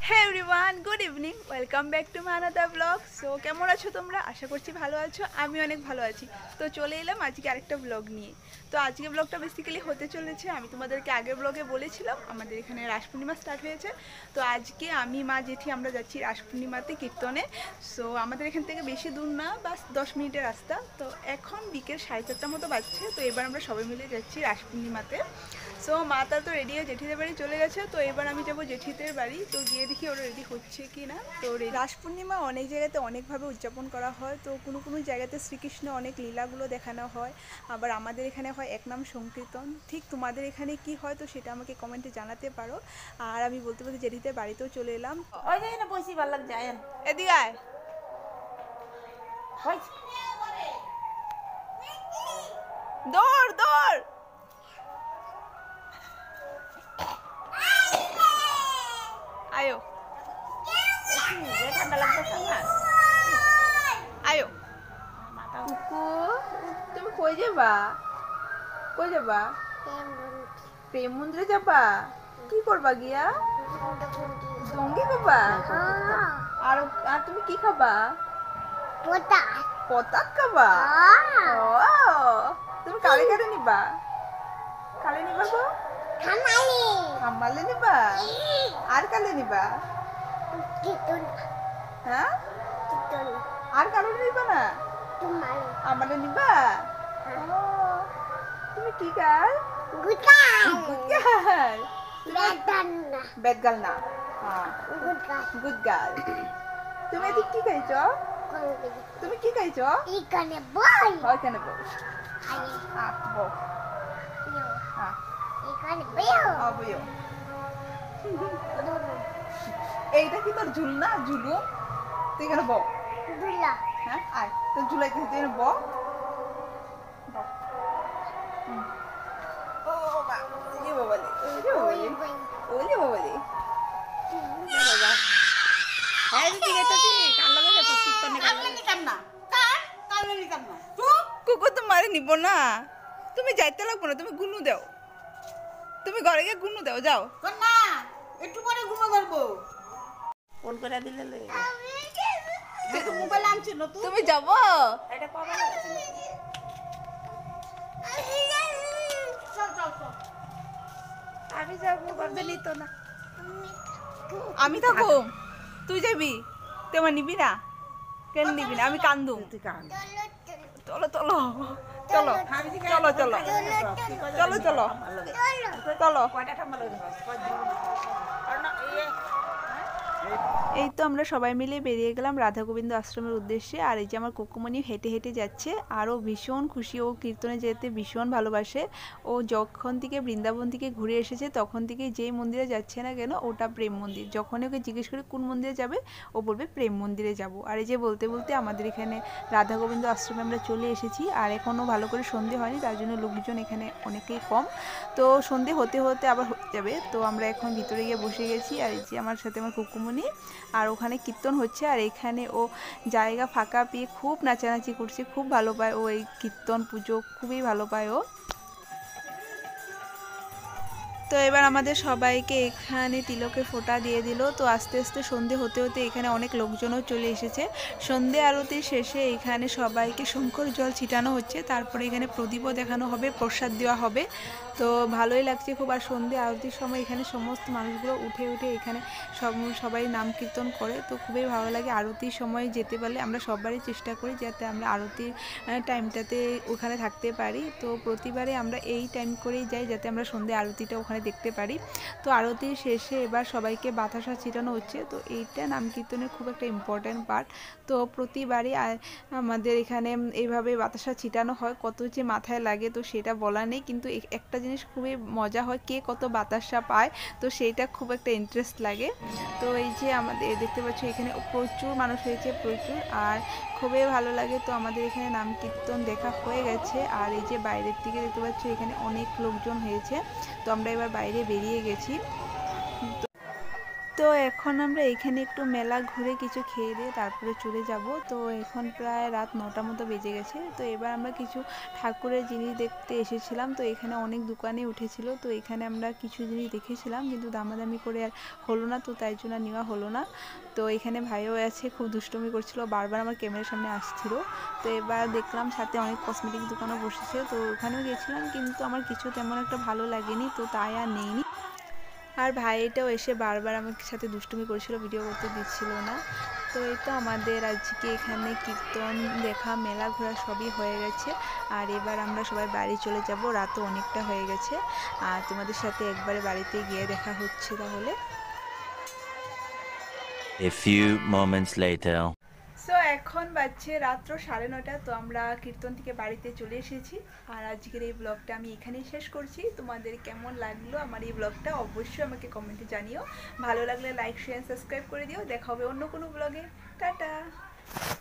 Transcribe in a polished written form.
হ্যাঁ everyone, good evening, welcome back to my another blog. So কেমন আছো তোমরা? আশা করছি ভালো আছো, আমি অনেক ভালো আছি। তো চলে এলাম আজকে আরেকটা ব্লগ নিয়ে। তো আজকে ব্লগটা বেসিক্যালি হতে চলেছে, আমি তোমাদেরকে আগের ব্লগে বলেছিলাম আমাদের এখানে রাস পূর্ণিমা স্টার্ট হয়েছে। তো আজকে আমি, মা, জেঠি আমরা যাচ্ছি রাস পূর্ণিমাতে কীর্তনে। সো আমাদের এখান থেকে বেশি দূর না, বাস 10 মিনিটের রাস্তা। তো এখন বিকেল 4:30 মতো বাজছে। তো এবার আমরা সবাই মিলে যাচ্ছি রাস পূর্ণিমাতে। সো মাতা তো রেডি হয়ে জেঠিদের বাড়ি চলে গেছে। তো এবার আমি যাবো জেঠিদের বাড়ি, তো গিয়ে দেখি ওরা রেডি হচ্ছে কি না। তো রাস পূর্ণিমা অনেক জায়গাতে অনেকভাবে উদযাপন করা হয়। তো কোনো কোনো জায়গাতে শ্রীকৃষ্ণ অনেক লীলাগুলো দেখানো হয়, আবার আমাদের এখানে হয় এক নাম সংকীর্তন। ঠিক তোমাদের এখানে কি হয় তো সেটা আমাকে কমেন্টে জানাতে পারো। আর আমি বলতে বলতে জেঠিদের বাড়িতেও চলে এলাম। ওই যে না বসি ভালো লাগছে আয়ন এদিকে আয়। ওই দৌড় দৌড়। আয়ো যে ঠান্ডা লাগছে না আয়ো। মাথা কুকু, তুমি কই যাবা? কই যাবা? প্রেম মন্দিরে যাবা? কি করবা গিয়া? জঙ্গি খাবা? আর আর তুমি কি খাবা? পতাক খাবা? ও, তুমি কালে কালে নিবা? কালে নিবা গো? হামালে নিবা? আর কালে নিবা? হ্যাঁ, আর কালে নিবা না? আমালে নিবা? ও, তুমি কি গাল? গুড গাল। ব্যাড গাল না, গুড গাল। তুমি এদিক কি খাইছ? তুমি কি খাইছ? ওইখানে বস। বস। বইও। এইটা কি তোর ঝুল না? ঝুলু তুই এখানে বল। হ্যাঁ আয়, তোর ঝুলাই তুই এখানে বল। ও বাবা, ওলে বাবালে, ওলে বাবালে, ওলে বাবালে। বাবা এই যে গেছছি কাল লাগে গেছ কীর্তনে কাল নিতাম না কাল নিতাম না চুপ কুকু তোমারে নিব না, তুমি যাইতে লাগবো না, তুমি গুনু দাও, তুমি ঘরে গিয়ে গুনু দাও, যাও। কর না একটু পরে ঘুমো ধরবো ফোন করে দিলে লয়ে দেখো মোবাইল আনছি নতুন তুমি যাবো? এটা কবে আছে চল চল চল আমি যাবো, ভাবতে নিত না। আমি থাকো, তুই যাবি? তুই আমার নিবি না? কেন নিবি না? আমি কান্দুম। তুই কান চলো চলো চলো চলো চলো চলো চলো চলো। কয়টা ঠাম্মা লগে কারণ এই তো আমরা সবাই মিলে বেরিয়ে গেলাম রাধা গোবিন্দ আশ্রমের উদ্দেশ্যে। আর এই যে আমার কুকুমণি হেঁটে হেঁটে যাচ্ছে, আরও ভীষণ খুশি, ও কীর্তনে যেতে ভীষণ ভালোবাসে। ও যখন থেকে বৃন্দাবন থেকে ঘুরে এসেছে তখন থেকে যেই মন্দিরে যাচ্ছে না কেন ওটা প্রেম মন্দির। যখনই ওকে জিজ্ঞেস করে কোন মন্দিরে যাবে ও বলবে প্রেম মন্দিরে যাব। আর এই যে বলতে বলতে আমাদের এখানে রাধা গোবিন্দ আশ্রমে আমরা চলে এসেছি। আর এখনও ভালো করে সন্ধে হয়নি, তার জন্য লোকজন এখানে অনেকেই কম। তো সন্ধে হতে হতে আবার হয়ে যাবে। তো আমরা এখন ভিতরে গিয়ে বসে গেছি। আর এই যে আমার সাথে আমার কুকুমণি, আর ওখানে কীর্তন হচ্ছে। আর এখানে ও জায়গা ফাঁকা পেয়ে খুব নাচানাচি করছে, খুব ভালো পায় ও এই কীর্তন পুজো, খুবই ভালো পায় ও। তো এবার আমাদের সবাইকে এখানে তিলকের ফোঁটা দিয়ে দিল। তো আস্তে আস্তে সন্ধে হতে হতে এখানে অনেক লোকজনও চলে এসেছে। সন্ধে আরতির শেষে এখানে সবাইকে শঙ্কর জল ছিটানো হচ্ছে, তারপরে এখানে প্রদীপও দেখানো হবে, প্রসাদ দেওয়া হবে। তো ভালোই লাগছে খুব। আর সন্ধে আরতির সময় এখানে সমস্ত মানুষগুলো উঠে উঠে এখানে সবাই নাম কীর্তন করে। তো খুবই ভালো লাগে। আরতির সময় যেতে পারলে আমরা সবারই চেষ্টা করি যাতে আমরা আরতির টাইমটাতে ওখানে থাকতে পারি। তো প্রতিবারে আমরা এই টাইম করেই যাই যাতে আমরা সন্ধে আরতিটা ওখানে দেখতে পারি। তো আরতির শেষে এবার সবাইকে বাতাসা ছিটানো হচ্ছে। তো এইটা নাম কীর্তনের খুব একটা ইম্পর্ট্যান্ট পার্ট। তো প্রতিবারই আমাদের এখানে এইভাবে বাতাসা ছিটানো হয়, কত যে মাথায় লাগে তো সেটা বলা নেই। কিন্তু একটা জিনিস খুবই মজা হয়, কে কত বাতাসা পায়, তো সেইটা খুব একটা ইন্টারেস্ট লাগে। তো এই যে আমাদের দেখতে পাচ্ছ এখানে প্রচুর মানুষ হয়েছে, প্রচুর, আর খুবই ভালো লাগে। তো আমাদের এখানে নাম কীর্তন দেখা হয়ে গেছে। আর এই যে বাইরের দিকে দেখতে পাচ্ছ এখানে অনেক লোকজন হয়েছে। তো আমরা এবার বাইরে বেরিয়ে গেছি। তো এখন আমরা এখানে একটু মেলা ঘুরে কিছু খেয়ে দিয়ে তারপরে চলে যাব। তো এখন প্রায় রাত 9টা মতো বেজে গেছে। তো এবার আমরা কিছু ঠাকুরের জিনিস দেখতে এসেছিলাম। তো এখানে অনেক দোকানে উঠেছিল। তো এখানে আমরা কিছু জিনিস দেখেছিলাম কিন্তু দামাদামি করে আর হলো না, তো তাই জন্য নেওয়া হলো না। তো এখানে ভাইও আছে, খুব দুষ্টুমি করছিল, বারবার আমার ক্যামেরার সামনে আসছিল। তো এবার দেখলাম সাথে অনেক কসমেটিক দোকানও বসেছে, তো ওখানেও গেছিলাম কিন্তু আমার কিছু তেমন একটা ভালো লাগেনি, তো তাই আর নেইনি। আর ভাইটাও এসে বারবার আমার সাথে দুষ্টুমি করেছিল, ভিডিও করতে দিচ্ছিল না। তো এই তো আমাদের আজকে এখানে কীর্তন দেখা, মেলা ঘোরা সবই হয়ে গেছে। আর এবার আমরা সবাই বাড়ি চলে যাব, রাতও অনেকটা হয়ে গেছে। আর তোমাদের সাথে একবারে বাড়িতে গিয়ে দেখা হচ্ছে তাহলে। A few moments later. So এখন বাজছে রাত্র 9:30। তো আমরা কীর্তন থেকে বাড়িতে চলে এসেছি। আর আজকের এই ব্লগটা আমি এখানেই শেষ করছি। তোমাদের কেমন লাগলো আমার এই ব্লগটা অবশ্যই আমাকে কমেন্টে জানিও। ভালো লাগলে লাইক শেয়ার সাবস্ক্রাইব করে দিও। দেখা হবে অন্য কোনো ব্লগে। টাটা।